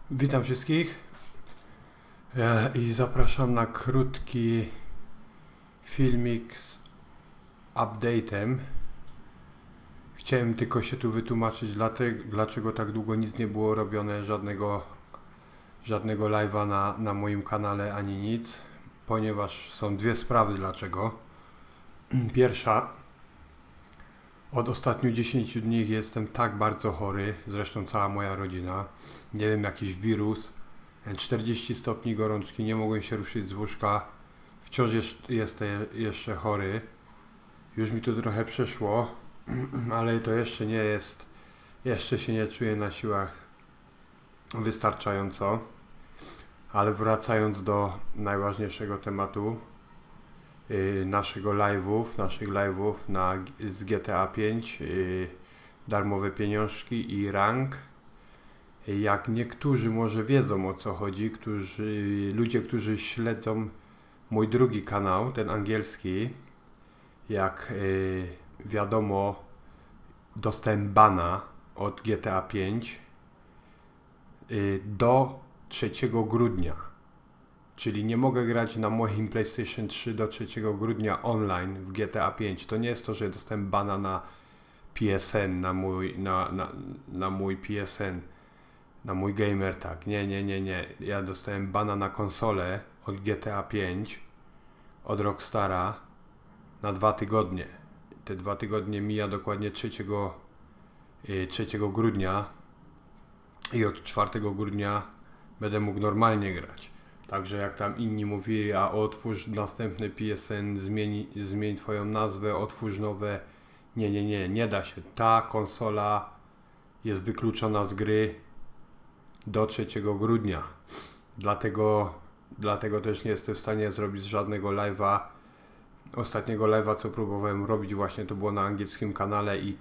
Witam wszystkich i zapraszam na krótki filmik z update'em. Chciałem tylko się tu wytłumaczyć, dlaczego tak długo nic nie było robione, żadnego live'a na moim kanale ani nic, ponieważ są dwie sprawy dlaczego. Pierwsza, od ostatnich 10 dni jestem tak bardzo chory, zresztą cała moja rodzina. Nie wiem, jakiś wirus, 40 stopni gorączki, nie mogłem się ruszyć z łóżka. Wciąż jestem jeszcze chory. Już mi to trochę przeszło, ale to jeszcze nie jest, jeszcze się nie czuję na siłach wystarczająco. Ale wracając do najważniejszego tematu, naszych live'ów z GTA 5, darmowe pieniążki i rank. Jak niektórzy może wiedzą, o co chodzi, ludzie, którzy śledzą mój drugi kanał, ten angielski, jak wiadomo, dostałem bana od GTA 5 do 3 grudnia. Czyli nie mogę grać na moim PlayStation 3 do 3 grudnia online w GTA 5. To nie jest to, że dostałem bana na PSN, na mój PSN, na mój gamer tag. Nie. Ja dostałem bana na konsolę od GTA 5, od Rockstara na 2 tygodnie. Te 2 tygodnie mija dokładnie 3 grudnia i od 4 grudnia będę mógł normalnie grać. Także jak tam inni mówili, a otwórz następny PSN, zmień twoją nazwę, otwórz nowe. Nie da się. Ta konsola jest wykluczona z gry do 3 grudnia. Dlatego też nie jestem w stanie zrobić żadnego live'a. Ostatniego live'a, co próbowałem robić, właśnie to było na angielskim kanale i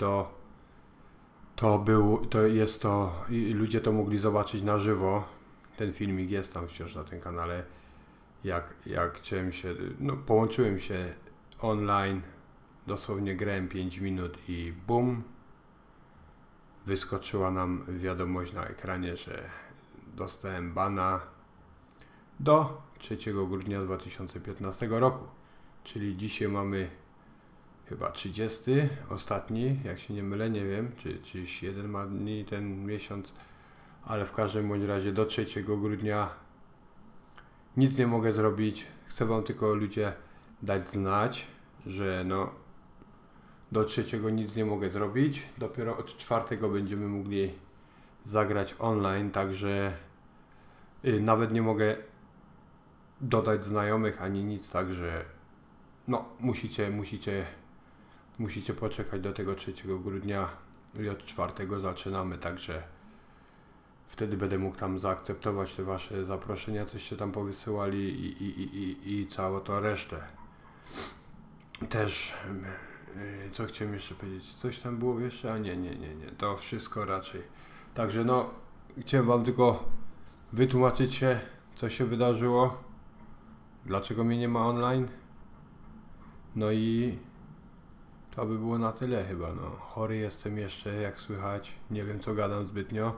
ludzie to mogli zobaczyć na żywo. Ten filmik jest tam wciąż na tym kanale. Jak chciałem się, połączyłem się online, dosłownie grałem 5 minut i bum, wyskoczyła nam wiadomość na ekranie, że dostałem bana do 3 grudnia 2015 roku. Czyli dzisiaj mamy chyba 30, ostatni, jak się nie mylę, nie wiem, czy 7 ma dni ten miesiąc. Ale w każdym bądź razie do 3 grudnia nic nie mogę zrobić. Chcę wam tylko, ludzie, dać znać, że do 3 nic nie mogę zrobić. Dopiero od 4 będziemy mogli zagrać online, także nawet nie mogę dodać znajomych ani nic, także musicie poczekać do tego 3 grudnia i od 4 zaczynamy, także wtedy będę mógł tam zaakceptować te wasze zaproszenia, coście tam powysyłali i całą to resztę. Też, co chciałem jeszcze powiedzieć? Coś tam było jeszcze? A nie. To wszystko raczej. Także chciałem wam tylko wytłumaczyć się, co się wydarzyło, dlaczego mnie nie ma online. No i to by było na tyle chyba. Chory jestem jeszcze, jak słychać. Nie wiem, co gadam zbytnio.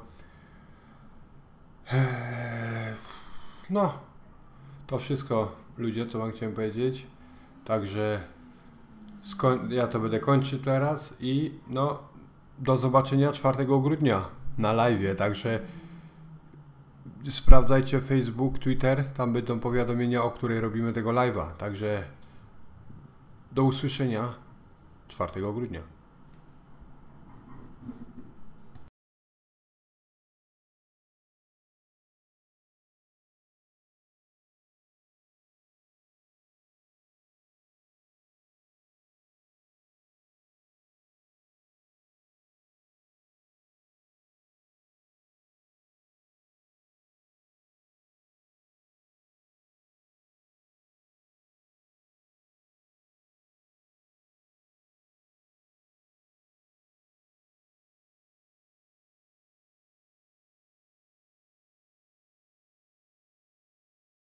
To wszystko, ludzie, co wam chciałem powiedzieć. Także ja to będę kończyć teraz i do zobaczenia 4 grudnia na live'ie. Także sprawdzajcie Facebook, Twitter, tam będą powiadomienia, o której robimy tego live'a. Także do usłyszenia 4 grudnia.